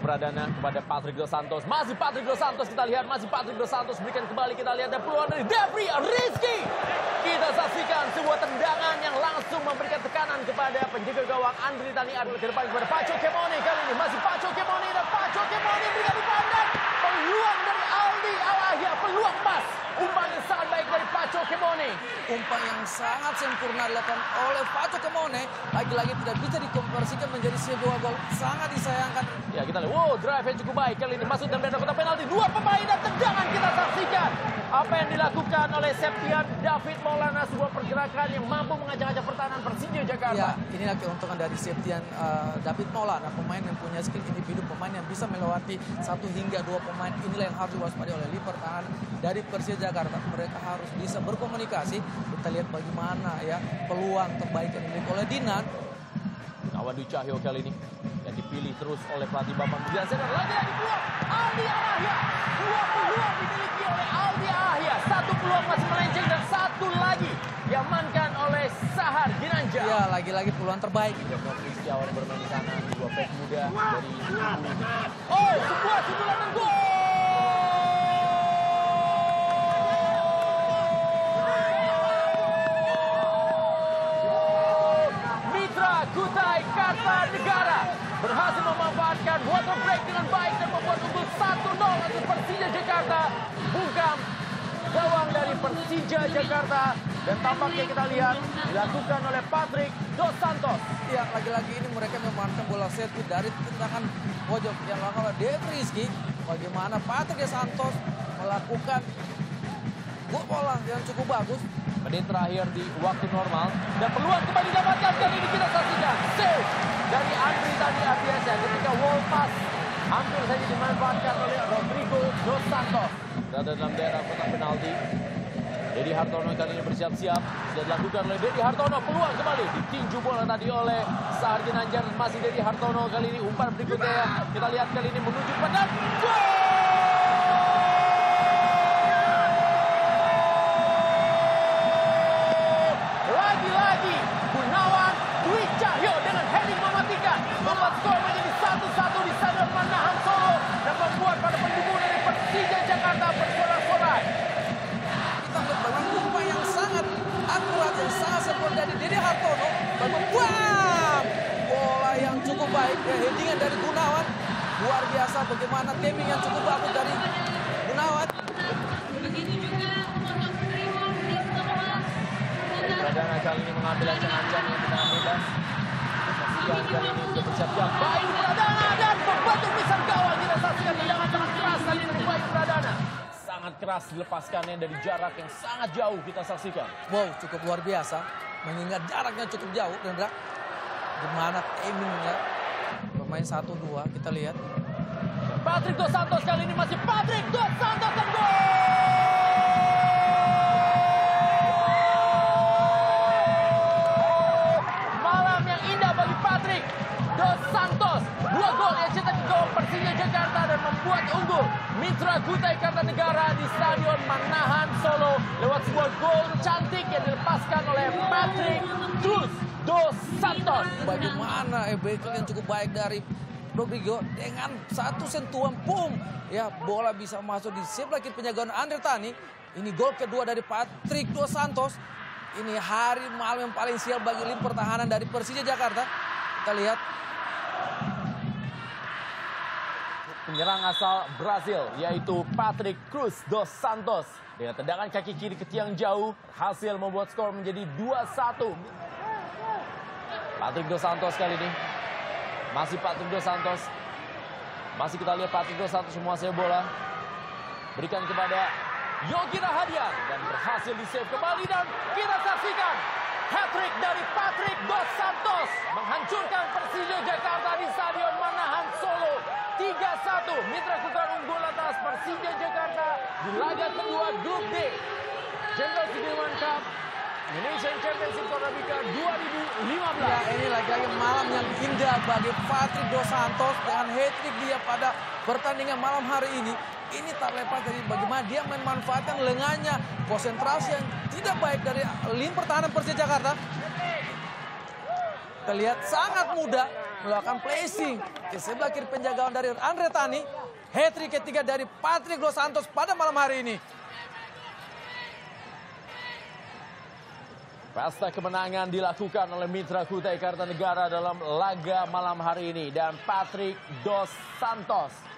Pradana kepada Patrick Dos Santos. Masih Patrick Dos Santos, kita lihat. Masih Patrick Dos Santos berikan kembali. Kita lihat ada peluang dari Devri Rizky. Kita saksikan sebuah tendangan yang langsung memberikan tekanan kepada penjaga gawang Andri Tani Ard ke depan kepada Paco Kemone. Kali ini masih Paco Kemone dan Paco Kemone berikan umpan dan peluang dari Aldi Alahya. Peluang emas. Umpan yang sangat baik dari Paco Kemone. Umpan yang sangat sempurna dilakukan oleh Paco Kemone. Lagi-lagi tidak bisa dikonversikan menjadi sebuah gol. Sangat disayangkan. Ya, kita lihat. Wow, drive yang cukup baik. Kali ini masuk dan beda kotak penalti. Dua pemain dan tendangan kita saksikan. Apa yang dilakukan oleh Septian David Maulana. Sebuah pergerakan yang mampu mengajak-ajak pertahanan Persija Jakarta. Ya, inilah keuntungan dari Septian David Maulana. Pemain yang punya skill individu. Pemain yang bisa melewati 1 hingga 2 pemain. Inilah yang harus diwaspadai oleh lini pertahanan dari Persija Jakarta. Mereka harus bisa berkomunikasi. Kita lihat bagaimana ya peluang terbaik yang dimiliki oleh Dinan. Kawan Dwi Cahyo kali ini yang dipilih terus oleh pelatih Bambang Budiansyah. Lagi-lagi peluang Aldi Alahya. Dua peluang dimiliki oleh Aldi Alahya. Satu peluang masih melenceng dan satu lagi diamankan oleh Sahar Ginanjar. Ya, lagi-lagi peluang terbaik. Joko Kristiawan bermain di sana. Dua back muda dari Oh, sebuah sundulan dan gol. Kutai Kartanegara berhasil memanfaatkan water break dengan baik dan membuat unggul 1-0 untuk Persija Jakarta. Bungkam gawang dari Persija Jakarta dan tampaknya kita lihat dilakukan oleh Patrick Dos Santos. Ya, lagi-lagi ini mereka memanfaatkan bola servis dari tendangan pojok yang dilakukan oleh Devri Rizky. Bagaimana Patrick Dos Santos melakukan bola yang cukup bagus. Menit terakhir di waktu normal dan peluang kembali didapatkan. Kali ini kita saksikan save dari Andri Tani Ardiansyah ketika wall pass hampir saja dimanfaatkan oleh Rodrigo Dos Santos. Berada dalam daerah kotak penalti. Dedi Hartono kali ini bersiap-siap. Sudah dilakukan oleh Dedi Hartono. Peluang kembali ditinju bola tadi oleh Sahar Ginanjar. Masih Dedi Hartono kali ini. Umpan berikutnya kita lihat kali ini menuju pedang. Gol! Membuat skor menjadi 1-1 di Stadion Manahan Solo dan membuat para pendukung dari Persija Jakarta bersorak-sorai. Kita melihat umpan yang sangat akurat, yang sangat sempurna dari Dedi Hartono. Bam! Bola yang cukup baik, headingan dari Gunawan. Luar biasa bagaimana timing yang cukup bagus dari Gunawan. Pradana kali ini mengambil ancang-ancang yang tendangan bebas. Kali ini sudah bersiap-siap. Bayu Pradana dan membantu pisang gawang. Kita saksikan tendangan sangat keras tadi dari Bayu Pradana. Sangat keras dilepaskannya dari jarak yang sangat jauh kita saksikan. Wow, cukup luar biasa. Mengingat jaraknya cukup jauh. Dan gimana timingnya. Bermain 1-2, kita lihat. Patrick Dos Santos kali ini masih Patrick Dos Santos dan gol! Patrick Dos Santos, 2 gol yang cetak di gawang Persija Jakarta dan membuat unggul Mitra Kutai Kartanegara di Stadion Manahan Solo lewat sebuah gol cantik yang dilepaskan oleh Patrick Dos Santos. Bagaimana bekel yang cukup baik dari Rodrigo dengan satu sentuhan boom ya bola bisa masuk di sebelah kiri penjagaan Andri Tani. Ini gol kedua dari Patrick Dos Santos. Ini hari malam yang paling sial bagi lini pertahanan dari Persija Jakarta. Kita lihat. Penyerang asal Brazil yaitu Patrick Cruz Dos Santos. Dengan tendangan kaki kiri ke tiang jauh. Hasil membuat skor menjadi 2-1. Patrick Dos Santos kali ini. Masih Patrick Dos Santos. Masih kita lihat Patrick Dos Santos menguasai bola. Berikan kepada Yogi Rahadian dan berhasil di-save kembali dan kita saksikan hat-trick dari Patrick Dos Santos menghancurkan Persija Jakarta di Stadion Manahan Solo 3-1. Mitra Kukar unggul atas Persija Jakarta di laga kedua Grup D Jenderal Sudirman Cup Indonesian Championship Torabika 2015. Ya, ini lagi-lagi malam yang indah bagi Patrick Dos Santos dengan hat-trick dia pada pertandingan malam hari ini. Ini tak lepas dari bagaimana dia memanfaatkan lengannya, konsentrasi yang tidak baik dari lini pertahanan Persija Jakarta. Kita lihat sangat mudah melakukan placing ke sebelah kiri penjagaan dari Andre Tani. Hat-trick ketiga dari Patrick Dos Santos pada malam hari ini. Pesta kemenangan dilakukan oleh Mitra Kutai Kartanegara dalam laga malam hari ini. Dan Patrick Dos Santos